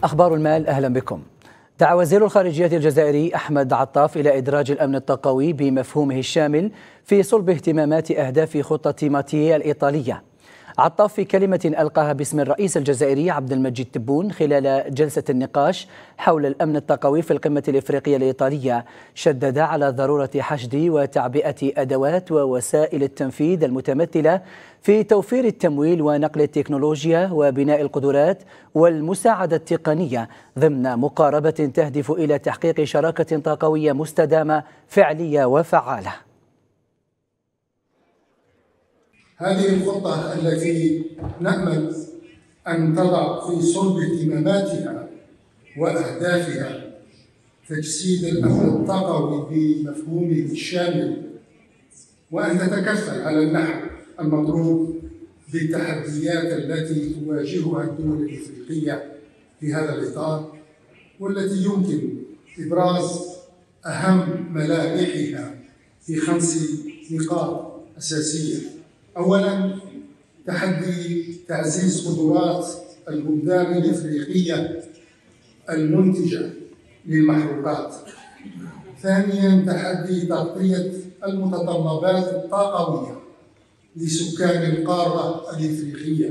أخبار المال، أهلا بكم. دعا وزير الخارجية الجزائري أحمد عطاف إلى إدراج الأمن الطاقوي بمفهومه الشامل في صلب اهتمامات أهداف خطة ماتيي الإيطالية. عطاف في كلمة ألقاها باسم الرئيس الجزائري عبد المجيد تبون خلال جلسة النقاش حول الأمن الطاقوي في القمة الإفريقية الإيطالية، شدد على ضرورة حشد وتعبئة أدوات ووسائل التنفيذ المتمثلة في توفير التمويل ونقل التكنولوجيا وبناء القدرات والمساعدة التقنية ضمن مقاربة تهدف إلى تحقيق شراكة طاقوية مستدامة فعلية وفعالة. هذه الخطة التي نأمل أن تضع في صلب اهتماماتها وأهدافها تجسيد الأمن الطاقوي بمفهومه الشامل، وأن تتكفل على النحو المطلوب بالتحديات التي تواجهها الدول الإفريقية في هذا الإطار، والتي يمكن إبراز أهم ملامحها في 5 نقاط أساسية. أولاً، تحدي تعزيز قدرات البلدان الإفريقية المنتجة للمحروقات. ثانياً، تحدي تغطية المتطلبات الطاقوية لسكان القارة الإفريقية.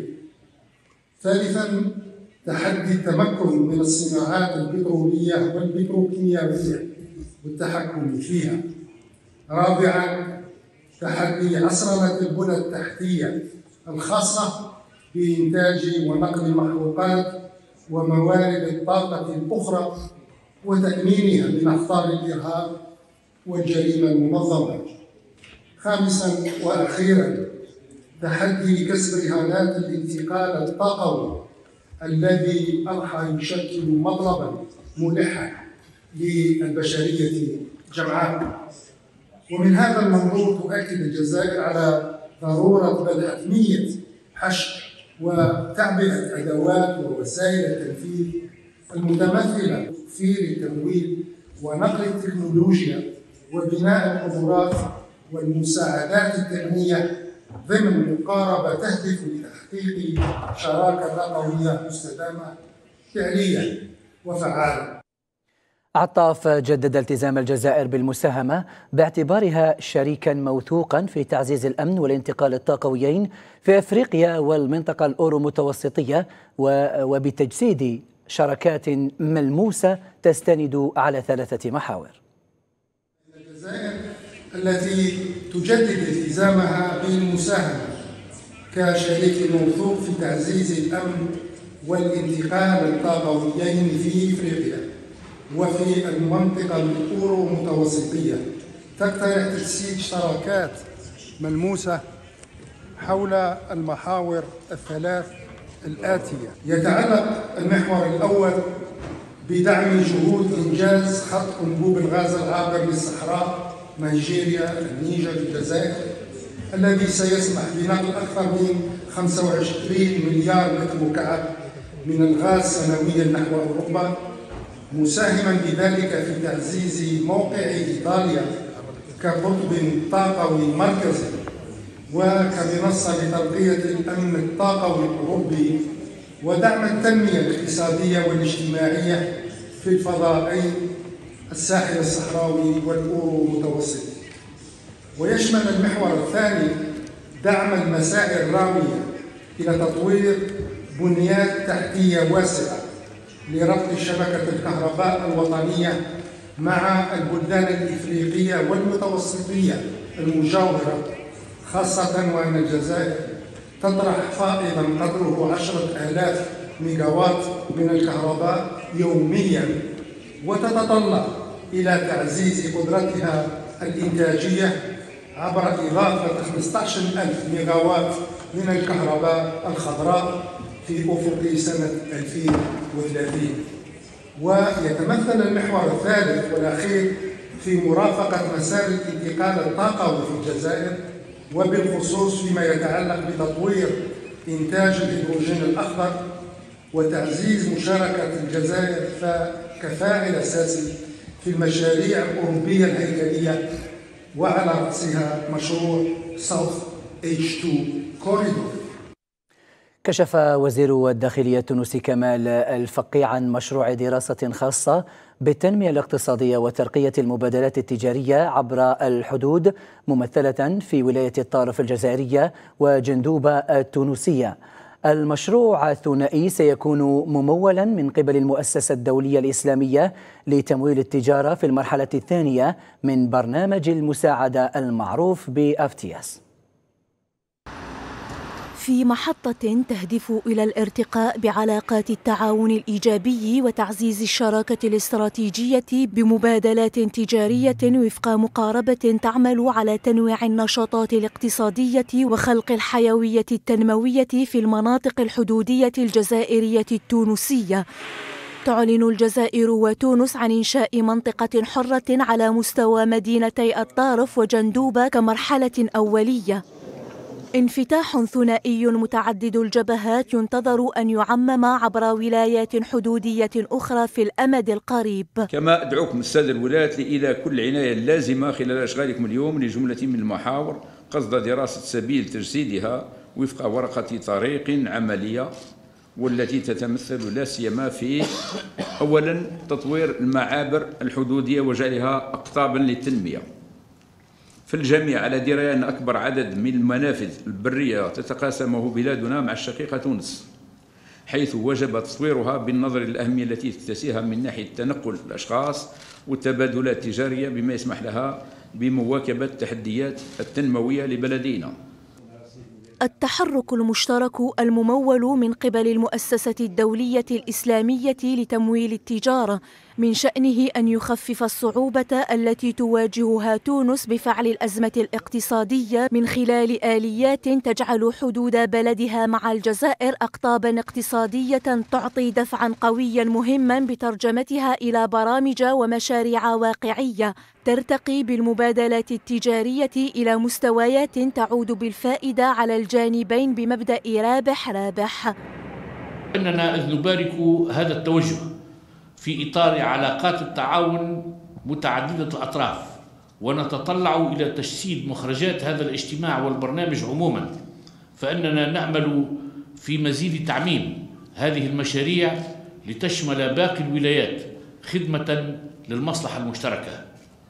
ثالثاً، تحدي التمكن من الصناعات البترولية والبتروكيماوية والتحكم فيها. رابعاً، تحدي عصرنة البنى التحتية الخاصة بإنتاج ونقل المحروقات وموارد الطاقة الأخرى وتأمينها من أخطار الإرهاب والجريمة المنظمة. خامساً وأخيراً، تحدي كسر رهانات الانتقال الطاقوي الذي أضحى يشكل مطلباً ملحاً للبشرية جمعاء. ومن هذا المنظور تؤكد الجزائر على ضرورة بل حتمية حشد وتعبئة أدوات ووسائل التنفيذ المتمثلة في التمويل ونقل التكنولوجيا وبناء القدرات والمساعدات التقنية ضمن مقاربة تهدف لتحقيق شراكة طاقوية مستدامة فعلية وفعالة. عطاف جدد التزام الجزائر بالمساهمة باعتبارها شريكا موثوقا في تعزيز الأمن والانتقال الطاقويين في أفريقيا والمنطقة الأورو متوسطية، وبتجسيد شراكات ملموسة تستند على 3 محاور. الجزائر التي تجدد التزامها بالمساهمة كشريك موثوق في تعزيز الأمن والانتقال الطاقويين في أفريقيا وفي المنطقة الأورو متوسطية، تقترح تجسيد شراكات ملموسة حول المحاور الثلاث الآتية. يتعلق المحور الأول بدعم جهود إنجاز خط أنبوب الغاز العابر للصحراء نيجيريا النيجر الجزائر، الذي سيسمح بنقل أكثر من 25 مليار متر مكعب من الغاز سنويا نحو أوروبا، مساهما بذلك في تعزيز موقع إيطاليا كقطب طاقوي مركزي وكمنصة لتغطية الأمن الطاقوي الأوروبي ودعم التنمية الاقتصادية والاجتماعية في الفضاءين الساحل الصحراوي والأورو متوسط. ويشمل المحور الثاني دعم المسائل الراوية إلى تطوير بنيات تحتية واسعة لربط شبكة الكهرباء الوطنية مع البلدان الإفريقية والمتوسطية المجاورة، خاصة وأن الجزائر تطرح فائضا قدره 10,000 ميجاوات من الكهرباء يوميا، وتتطلع إلى تعزيز قدرتها الإنتاجية عبر إضافة 15,000 ميجاوات من الكهرباء الخضراء في أفق سنة 2030. ويتمثل المحور الثالث والأخير في مرافقة مسار الانتقال الطاقوي في الجزائر، وبالخصوص فيما يتعلق بتطوير إنتاج الهيدروجين الأخضر وتعزيز مشاركة الجزائر كفاعل أساسي في المشاريع الأوروبية الهيكلية، وعلى رأسها مشروع South H2 Corridor. كشف وزير الداخلية التونسي كمال الفقي عن مشروع دراسة خاصة بالتنمية الاقتصادية وترقية المبادلات التجارية عبر الحدود ممثلة في ولاية الطارف الجزائرية وجندوبة التونسية. المشروع الثنائي سيكون ممولا من قبل المؤسسة الدولية الإسلامية لتمويل التجارة في المرحلة الثانية من برنامج المساعدة المعروف بأفتياس، في محطة تهدف إلى الارتقاء بعلاقات التعاون الإيجابي وتعزيز الشراكة الاستراتيجية بمبادلات تجارية وفق مقاربة تعمل على تنويع النشاطات الاقتصادية وخلق الحيوية التنموية في المناطق الحدودية الجزائرية التونسية. تعلن الجزائر وتونس عن إنشاء منطقة حرة على مستوى مدينتي الطارف وجندوبة كمرحلة أولية. انفتاح ثنائي متعدد الجبهات ينتظر أن يعمم عبر ولايات حدودية أخرى في الأمد القريب. كما أدعوكم السادة الولاة إلى كل العناية اللازمة خلال أشغالكم اليوم لجملة من المحاور قصد دراسة سبيل تجسيدها وفق ورقة طريق عملية، والتي تتمثل لا سيما في أولا تطوير المعابر الحدودية وجعلها أقطابا للتنمية. في الجميع على دراية أن أكبر عدد من المنافذ البرية تتقاسمه بلادنا مع الشقيقة تونس، حيث وجب تطويرها بالنظر للأهمية التي تكتسيها من ناحية تنقل الأشخاص والتبادلات التجارية، بما يسمح لها بمواكبة التحديات التنموية لبلدينا. التحرك المشترك الممول من قبل المؤسسة الدولية الإسلامية لتمويل التجارة من شأنه أن يخفف الصعوبة التي تواجهها تونس بفعل الأزمة الاقتصادية من خلال آليات تجعل حدود بلدها مع الجزائر أقطابا اقتصادية تعطي دفعا قويا مهما بترجمتها إلى برامج ومشاريع واقعية ترتقي بالمبادلات التجارية إلى مستويات تعود بالفائدة على الجانبين بمبدأ رابح رابح. إننا نبارك هذا التوجه في إطار علاقات التعاون متعددة الأطراف، ونتطلع إلى تجسيد مخرجات هذا الاجتماع والبرنامج عموما، فإننا نأمل في مزيد تعميم هذه المشاريع لتشمل باقي الولايات خدمة للمصلحة المشتركة.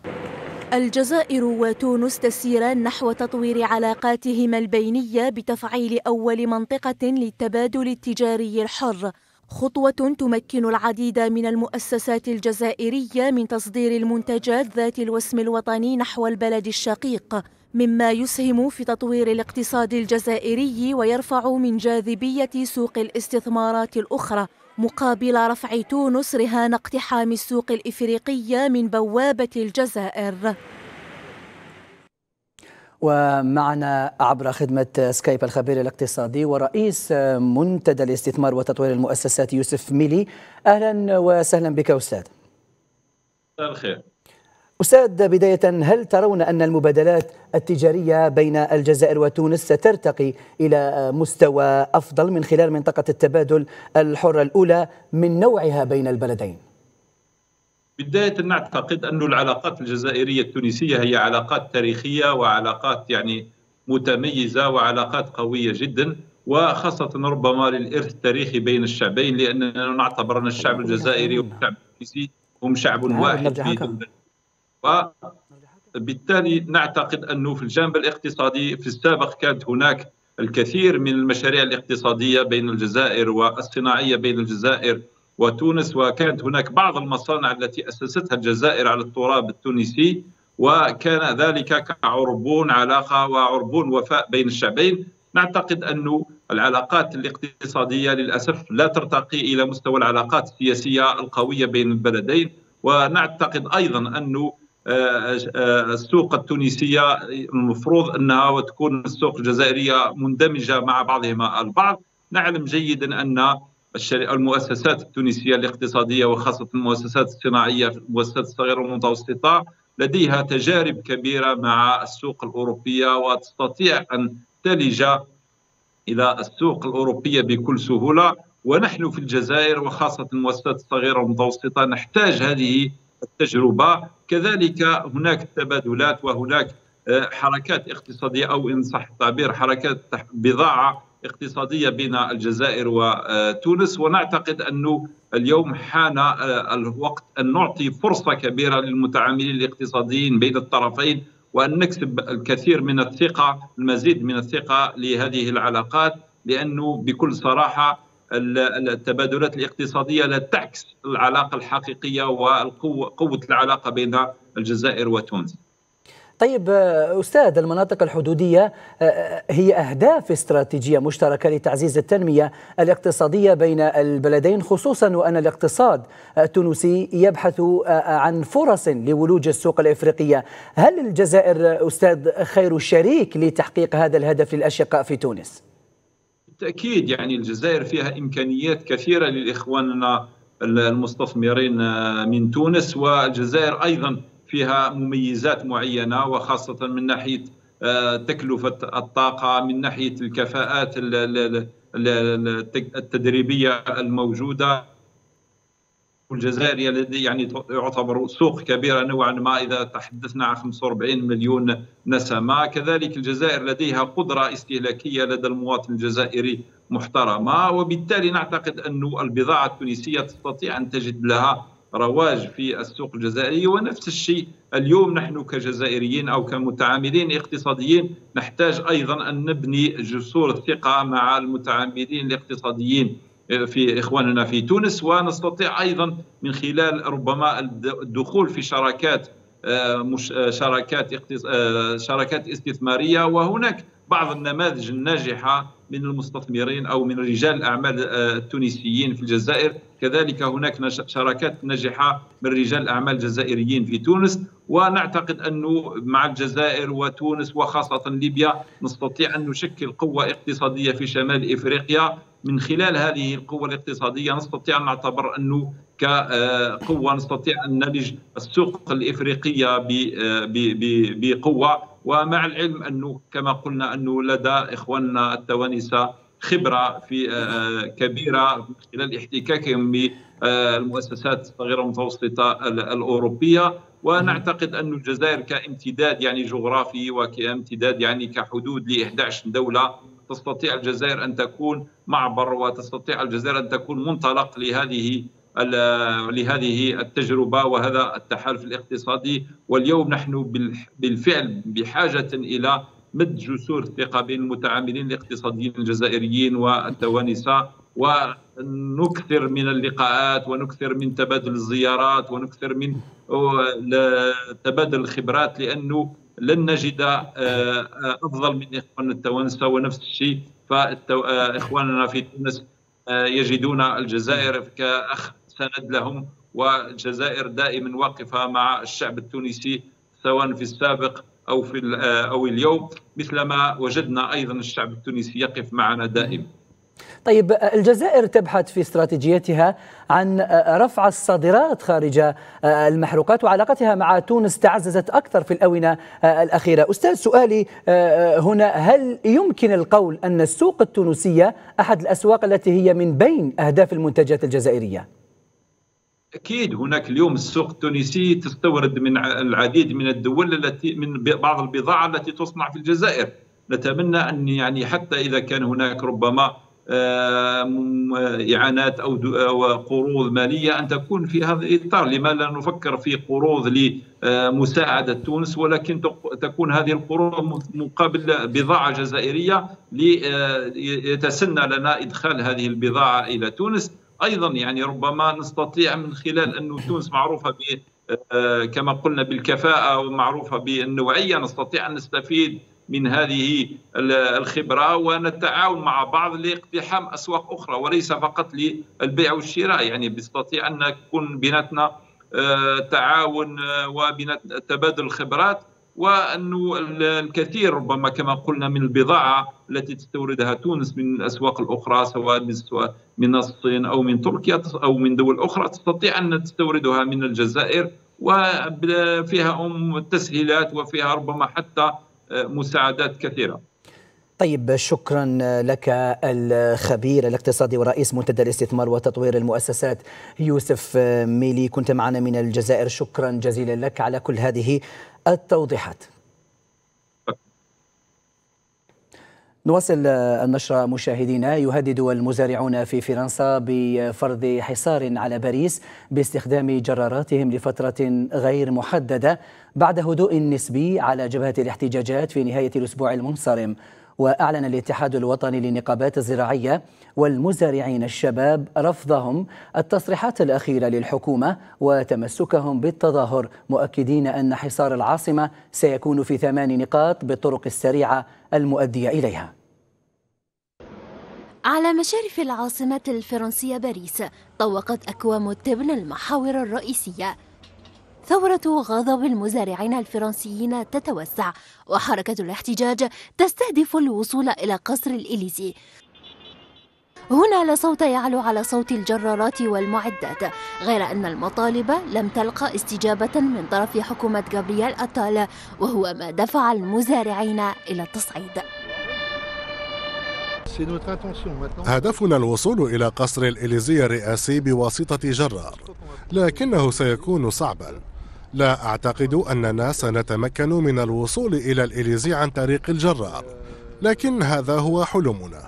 الجزائر وتونس تسيران نحو تطوير علاقاتهما البينية بتفعيل أول منطقة للتبادل التجاري الحر، خطوة تمكن العديد من المؤسسات الجزائرية من تصدير المنتجات ذات الوسم الوطني نحو البلد الشقيق، مما يسهم في تطوير الاقتصاد الجزائري ويرفع من جاذبية سوق الاستثمارات الأخرى، مقابل رفع تونس رهان اقتحام السوق الإفريقية من بوابة الجزائر. ومعنا عبر خدمة سكايب الخبير الاقتصادي ورئيس منتدى الاستثمار وتطوير المؤسسات يوسف ميلي. أهلا وسهلا بك أستاذ. مساء الخير. أستاذ، بداية هل ترون أن المبادلات التجارية بين الجزائر وتونس سترتقي إلى مستوى أفضل من خلال منطقة التبادل الحر الأولى من نوعها بين البلدين؟ بداية نعتقد أن العلاقات الجزائرية التونسية هي علاقات تاريخية وعلاقات متميزة وعلاقات قوية جدا، وخاصة ربما للإرث التاريخي بين الشعبين، لأننا نعتبر أن الشعب الجزائري والشعب التونسي هم شعب واحد، وبالتالي نعتقد أنه في الجانب الاقتصادي في السابق كانت هناك الكثير من المشاريع الاقتصادية بين الجزائر والصناعية بين الجزائر وتونس، وكانت هناك بعض المصانع التي أسستها الجزائر على التراب التونسي، وكان ذلك كعربون علاقة وعربون وفاء بين الشعبين. نعتقد أن العلاقات الاقتصادية للأسف لا ترتقي إلى مستوى العلاقات السياسية القوية بين البلدين، ونعتقد أيضا أن السوق التونسية المفروض أنها وتكون السوق الجزائرية مندمجة مع بعضهما البعض. نعلم جيدا أن المؤسسات التونسية الاقتصادية وخاصة المؤسسات الصناعية المؤسسات الصغيرة والمتوسطة لديها تجارب كبيرة مع السوق الأوروبية وتستطيع أن تلج إلى السوق الأوروبية بكل سهولة، ونحن في الجزائر وخاصة المؤسسات الصغيرة والمتوسطة نحتاج هذه التجربة. كذلك هناك تبادلات وهناك حركات اقتصادية أو إن صح التعبير حركات بضاعة اقتصادية بين الجزائر وتونس، ونعتقد أنه اليوم حان الوقت أن نعطي فرصة كبيرة للمتعاملين الاقتصاديين بين الطرفين، وأن نكسب الكثير من الثقة، المزيد من الثقة لهذه العلاقات، لأنه بكل صراحة التبادلات الاقتصادية لا تعكس العلاقة الحقيقية وقوة العلاقة بين الجزائر وتونس. طيب أستاذ، المناطق الحدودية هي أهداف استراتيجية مشتركة لتعزيز التنمية الاقتصادية بين البلدين، خصوصا وأن الاقتصاد التونسي يبحث عن فرص لولوج السوق الإفريقية. هل الجزائر أستاذ خير شريك لتحقيق هذا الهدف للأشقاء في تونس؟ بالتأكيد، يعني الجزائر فيها إمكانيات كثيرة لإخواننا المستثمرين من تونس، والجزائر أيضا فيها مميزات معينة، وخاصة من ناحية تكلفة الطاقة، من ناحية الكفاءات التدريبية الموجودة. الجزائر يعني يعتبر سوق كبيرة نوعا ما إذا تحدثنا عن 45 مليون نسمة. كذلك الجزائر لديها قدرة استهلاكية لدى المواطن الجزائري محترمة، وبالتالي نعتقد أن البضاعة التونسية تستطيع أن تجد لها رواج في السوق الجزائري. ونفس الشيء اليوم نحن كجزائريين أو كمتعاملين اقتصاديين نحتاج أيضا أن نبني جسور الثقة مع المتعاملين الاقتصاديين في إخواننا في تونس، ونستطيع أيضا من خلال ربما الدخول في شراكات استثمارية. وهناك بعض النماذج الناجحة من المستثمرين أو من رجال الأعمال التونسيين في الجزائر، كذلك هناك شراكات ناجحة من رجال الأعمال الجزائريين في تونس. ونعتقد أنه مع الجزائر وتونس وخاصة ليبيا نستطيع أن نشكل قوة اقتصادية في شمال إفريقيا. من خلال هذه القوة الاقتصادية نستطيع أن نعتبر أنه كقوة نستطيع أن نلج السوق الإفريقية بقوة. ومع العلم أنه كما قلنا أنه لدى إخواننا التوانسة خبرة في كبيرة من خلال احتكاكهم بالمؤسسات الصغيرة والمتوسطة الأوروبية. ونعتقد أن الجزائر كامتداد يعني جغرافي وكامتداد يعني كحدود ل 11 دولة تستطيع الجزائر أن تكون معبر، وتستطيع الجزائر أن تكون منطلق لهذه التجربة وهذا التحالف الاقتصادي. واليوم نحن بالفعل بحاجة إلى مد جسور الثقة بين المتعاملين الاقتصاديين الجزائريين والتوانسة، ونكثر من اللقاءات، ونكثر من تبادل الزيارات، ونكثر من تبادل الخبرات، لأنه لن نجد أفضل من إخواننا التوانسة. ونفس الشيء فإخواننا في تونس يجدون الجزائر كأخ سند لهم، والجزائر دائما واقفة مع الشعب التونسي سواء في السابق أو اليوم، مثلما وجدنا أيضا الشعب التونسي يقف معنا دائما. طيب، الجزائر تبحث في استراتيجيتها عن رفع الصادرات خارج المحروقات، وعلاقتها مع تونس تعززت أكثر في الآونة الأخيرة. أستاذ، سؤالي هنا، هل يمكن القول أن السوق التونسية أحد الأسواق التي هي من بين أهداف المنتجات الجزائرية؟ أكيد هناك اليوم السوق التونسي تستورد من العديد من الدول التي من بعض البضاعة التي تصنع في الجزائر. نتمنى أن يعني حتى إذا كان هناك ربما إعانات أو قروض مالية أن تكون في هذا الإطار. لما لا نفكر في قروض لمساعدة تونس، ولكن تكون هذه القروض مقابل بضاعة جزائرية ليتسنى لنا إدخال هذه البضاعة إلى تونس. أيضا يعني ربما نستطيع من خلال أن تونس معروفة كما قلنا بالكفاءة ومعروفة بالنوعية، نستطيع أن نستفيد من هذه الخبرة ونتعاون مع بعض لاقتحام أسواق أخرى وليس فقط للبيع والشراء. يعني بنستطيع أن يكون بيناتنا تعاون وبين تبادل الخبرات، وأنه الكثير ربما كما قلنا من البضاعة التي تستوردها تونس من الأسواق الأخرى سواء من الصين أو من تركيا أو من دول أخرى تستطيع أن تستوردها من الجزائر، وفيها تسهيلات وفيها ربما حتى مساعدات كثيرة. طيب، شكرا لك الخبير الاقتصادي ورئيس منتدى الاستثمار وتطوير المؤسسات يوسف ميلي، كنت معنا من الجزائر. شكرا جزيلا لك على كل هذه التوضيحات. نواصل النشرة مشاهدينا. يهدد المزارعون في فرنسا بفرض حصار على باريس باستخدام جراراتهم لفترة غير محددة بعد هدوء نسبي على جبهة الاحتجاجات في نهاية الأسبوع المنصرم. وأعلن الاتحاد الوطني للنقابات الزراعية والمزارعين الشباب رفضهم التصريحات الأخيرة للحكومة وتمسكهم بالتظاهر، مؤكدين أن حصار العاصمة سيكون في 8 نقاط بالطرق السريعة المؤدية إليها. على مشارف العاصمة الفرنسية باريس طوقت أكوام التبن المحاور الرئيسية. ثورة غضب المزارعين الفرنسيين تتوسع، وحركة الاحتجاج تستهدف الوصول إلى قصر الإليزي. هنا لا صوت يعلو على صوت الجرارات والمعدات، غير أن المطالب لم تلقى استجابة من طرف حكومة غابرييل أتال، وهو ما دفع المزارعين إلى التصعيد. هدفنا الوصول إلى قصر الإليزي الرئاسي بواسطة جرار، لكنه سيكون صعبا. لا أعتقد أننا سنتمكن من الوصول إلى الإليزي عن طريق الجرار، لكن هذا هو حلمنا.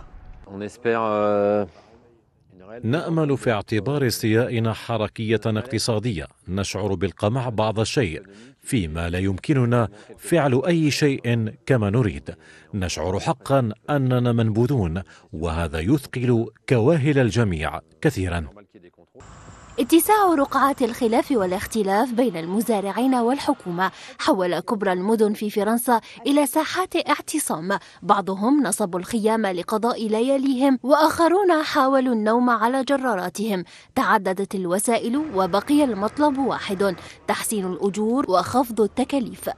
نأمل في اعتبار استيائنا حركية اقتصادية نشعر بالقمع بعض الشيء، فيما لا يمكننا فعل أي شيء كما نريد. نشعر حقا أننا منبوذون، وهذا يثقل كواهل الجميع كثيرا. اتساع رقعات الخلاف والاختلاف بين المزارعين والحكومة حول كبرى المدن في فرنسا إلى ساحات اعتصام. بعضهم نصبوا الخيام لقضاء لياليهم، وآخرون حاولوا النوم على جراراتهم. تعددت الوسائل وبقي المطلب واحد: تحسين الأجور وخفض التكاليف.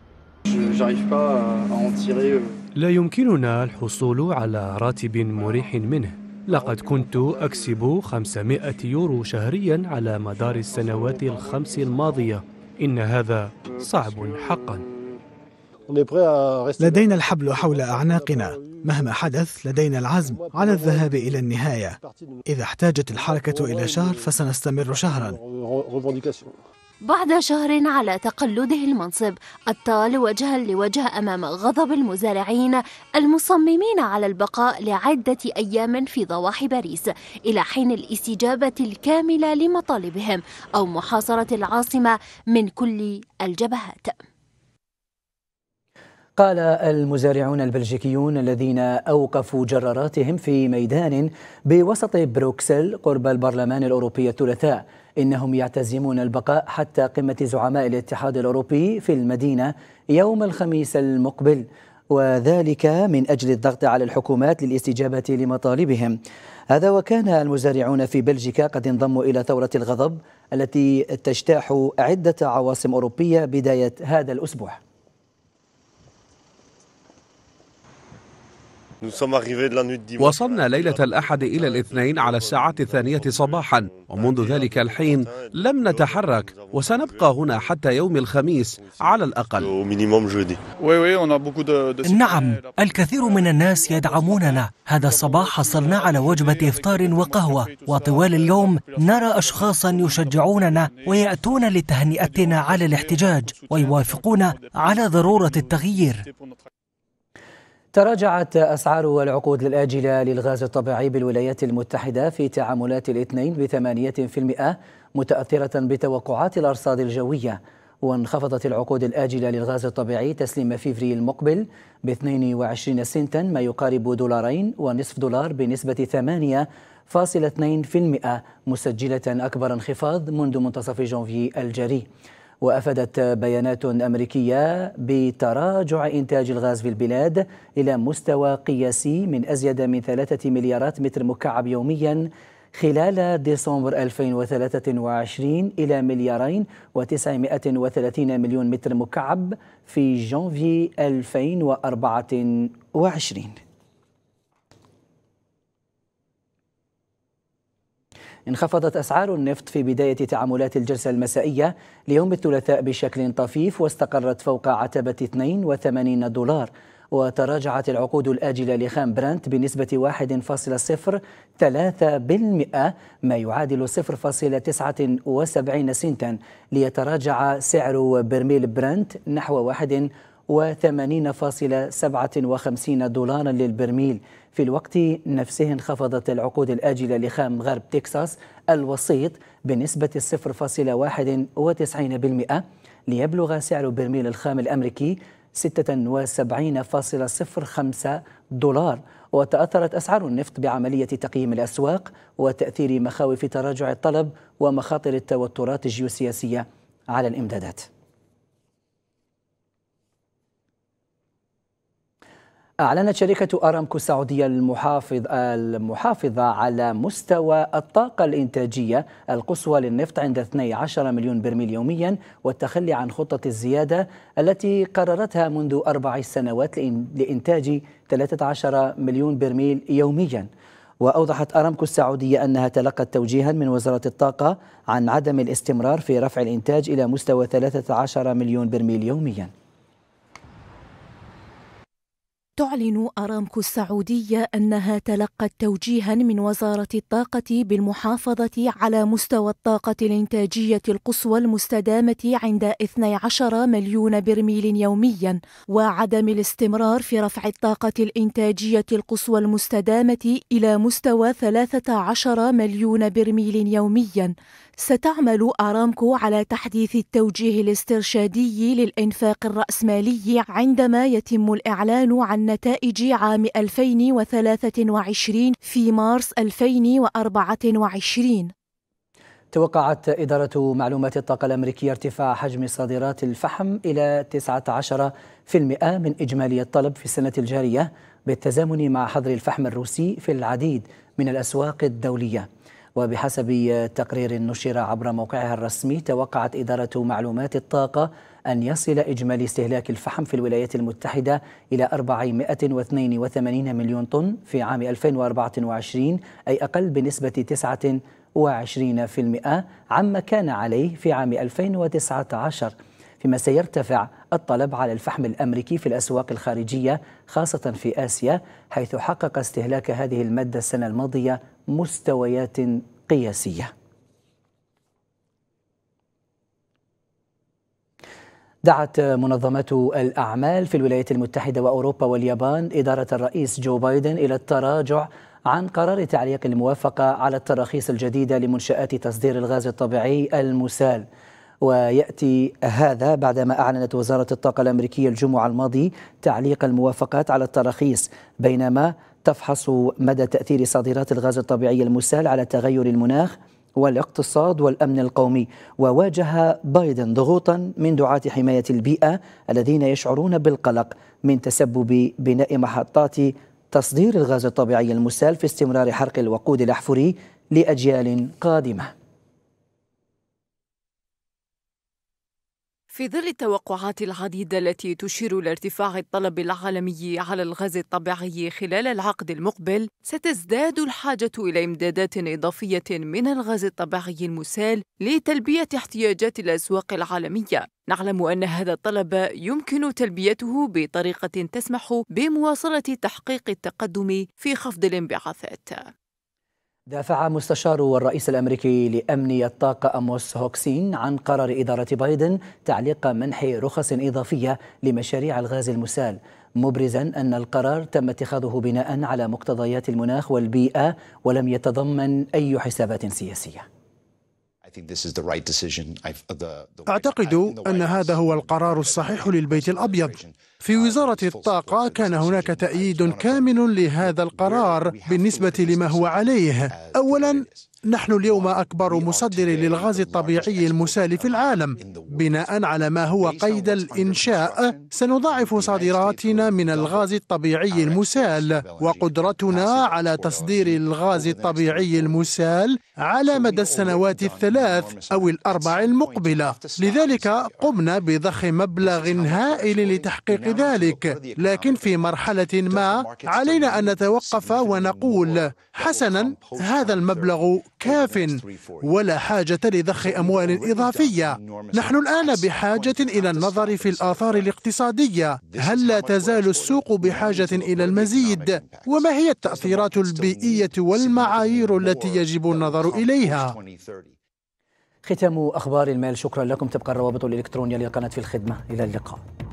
لا يمكننا الحصول على راتب مريح منه. لقد كنت أكسب 500 يورو شهريا على مدار السنوات ال5 الماضية. إن هذا صعب حقا. لدينا الحبل حول أعناقنا، مهما حدث لدينا العزم على الذهاب إلى النهاية. إذا احتاجت الحركة إلى شهر فسنستمر شهرا. بعد شهر على تقلده المنصب، أتال وجها لوجه أمام غضب المزارعين المصممين على البقاء لعدة أيام في ضواحي باريس إلى حين الاستجابة الكاملة لمطالبهم أو محاصرة العاصمة من كل الجبهات. قال المزارعون البلجيكيون الذين أوقفوا جراراتهم في ميدان بوسط بروكسل قرب البرلمان الأوروبي الثلاثاء إنهم يعتزمون البقاء حتى قمة زعماء الاتحاد الأوروبي في المدينة يوم الخميس المقبل، وذلك من أجل الضغط على الحكومات للاستجابة لمطالبهم. هذا وكان المزارعون في بلجيكا قد انضموا إلى ثورة الغضب التي تجتاح عدة عواصم أوروبية بداية هذا الأسبوع. وصلنا ليلة الأحد إلى الاثنين على الساعة 2 صباحا، ومنذ ذلك الحين لم نتحرك، وسنبقى هنا حتى يوم الخميس على الأقل. نعم، الكثير من الناس يدعموننا. هذا الصباح حصلنا على وجبة إفطار وقهوة، وطوال اليوم نرى أشخاصا يشجعوننا ويأتون لتهنئتنا على الاحتجاج ويوافقون على ضرورة التغيير. تراجعت أسعار العقود الآجلة للغاز الطبيعي بالولايات المتحدة في تعاملات الاثنين ب8%، متأثرة بتوقعات الأرصاد الجوية. وانخفضت العقود الآجلة للغاز الطبيعي تسليم فبراير المقبل ب22 سنتا، ما يقارب $2.50 بنسبة 8.2%، مسجلة أكبر انخفاض منذ منتصف جانفي الجاري. وأفادت بيانات أمريكية بتراجع إنتاج الغاز في البلاد إلى مستوى قياسي من أزيد من 3 مليارات متر مكعب يوميا خلال ديسمبر 2023 إلى 2,930 مليون متر مكعب في جانفي 2024. انخفضت أسعار النفط في بداية تعاملات الجلسة المسائية ليوم الثلاثاء بشكل طفيف، واستقرت فوق عتبة $82. وتراجعت العقود الآجلة لخام برنت بنسبة 1.03%، ما يعادل 0.79 سنتا، ليتراجع سعر برميل برنت نحو $91 $182.57 للبرميل. في الوقت نفسه انخفضت العقود الآجلة لخام غرب تكساس الوسيط بنسبة 0.91% ليبلغ سعر برميل الخام الأمريكي $76.05. وتأثرت أسعار النفط بعملية تقييم الأسواق وتأثير مخاوف تراجع الطلب ومخاطر التوترات الجيوسياسية على الإمدادات. أعلنت شركة أرامكو السعودية المحافظة على مستوى الطاقة الإنتاجية القصوى للنفط عند 12 مليون برميل يوميا، والتخلي عن خطة الزيادة التي قررتها منذ 4 سنوات لإنتاج 13 مليون برميل يوميا. وأوضحت أرامكو السعودية أنها تلقت توجيها من وزارة الطاقة عن عدم الاستمرار في رفع الإنتاج إلى مستوى 13 مليون برميل يوميا. تعلن أرامكو السعودية أنها تلقت توجيها من وزارة الطاقة بالمحافظة على مستوى الطاقة الإنتاجية القصوى المستدامة عند 12 مليون برميل يوميا، وعدم الاستمرار في رفع الطاقة الإنتاجية القصوى المستدامة إلى مستوى 13 مليون برميل يوميا. ستعمل أرامكو على تحديث التوجيه الاسترشادي للإنفاق الرأسمالي عندما يتم الإعلان عن نتائج عام 2023 في مارس 2024. توقعت إدارة معلومات الطاقة الأمريكية ارتفاع حجم صادرات الفحم إلى 19% من إجمالي الطلب في السنة الجارية، بالتزامن مع حظر الفحم الروسي في العديد من الأسواق الدولية. وبحسب تقرير نشر عبر موقعها الرسمي، توقعت إدارة معلومات الطاقة أن يصل إجمالي استهلاك الفحم في الولايات المتحدة إلى 482 مليون طن في عام 2024، أي أقل بنسبة 29% عما كان عليه في عام 2019، فيما سيرتفع الطلب على الفحم الأمريكي في الأسواق الخارجية خاصة في آسيا، حيث حقق استهلاك هذه المادة السنة الماضية مستويات قياسية. دعت منظمات الأعمال في الولايات المتحدة وأوروبا واليابان إدارة الرئيس جو بايدن إلى التراجع عن قرار تعليق الموافقة على التراخيص الجديدة لمنشآت تصدير الغاز الطبيعي المسال. ويأتي هذا بعدما أعلنت وزارة الطاقة الأمريكية الجمعة الماضي تعليق الموافقات على التراخيص، بينما تفحص مدى تأثير صادرات الغاز الطبيعي المسال على تغير المناخ والاقتصاد والأمن القومي. وواجه بايدن ضغوطا من دعاة حماية البيئة الذين يشعرون بالقلق من تسبب بناء محطات تصدير الغاز الطبيعي المسال في استمرار حرق الوقود الأحفوري لأجيال قادمة. في ظل التوقعات العديدة التي تشير لارتفاع الطلب العالمي على الغاز الطبيعي خلال العقد المقبل، ستزداد الحاجة إلى إمدادات إضافية من الغاز الطبيعي المسال لتلبية احتياجات الأسواق العالمية. نعلم أن هذا الطلب يمكن تلبيته بطريقة تسمح بمواصلة تحقيق التقدم في خفض الانبعاثات. دافع مستشار الرئيس الأمريكي لأمن الطاقة أموس هوكسين عن قرار إدارة بايدن تعليق منح رخص إضافية لمشاريع الغاز المسال، مبرزا أن القرار تم اتخاذه بناء على مقتضيات المناخ والبيئة ولم يتضمن أي حسابات سياسية. أعتقد أن هذا هو القرار الصحيح للبيت الأبيض. في وزارة الطاقة كان هناك تأييد كامل لهذا القرار بالنسبة لما هو عليه. أولاً، نحن اليوم أكبر مصدر للغاز الطبيعي المسال في العالم. بناء على ما هو قيد الإنشاء، سنضاعف صادراتنا من الغاز الطبيعي المسال، وقدرتنا على تصدير الغاز الطبيعي المسال على مدى السنوات 3 أو 4 المقبلة. لذلك قمنا بضخ مبلغ هائل لتحقيق ذلك، لكن في مرحلة ما علينا أن نتوقف ونقول: حسناً، هذا المبلغ كاف ولا حاجة لضخ أموال إضافية. نحن الآن بحاجة إلى النظر في الآثار الاقتصادية. هل لا تزال السوق بحاجة إلى المزيد؟ وما هي التأثيرات البيئية والمعايير التي يجب النظر إليها؟ ختام أخبار المال. شكرا لكم. تبقى الروابط الإلكترونية للقناة في الخدمة. إلى اللقاء.